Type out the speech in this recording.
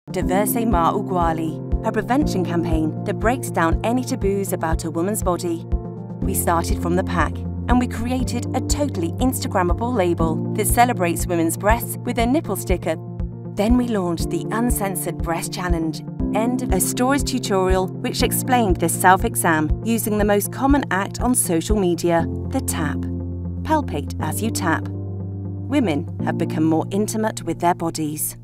Diverse Ma UGUALI, a prevention campaign that breaks down any taboos about a woman's body. We started from the pack, and we created a totally Instagrammable label that celebrates women's breasts with a nipple sticker. Then we launched the Uncensored Breast Challenge and a stories tutorial which explained the self-exam using the most common act on social media, the tap. Palpate as you tap. Women have become more intimate with their bodies.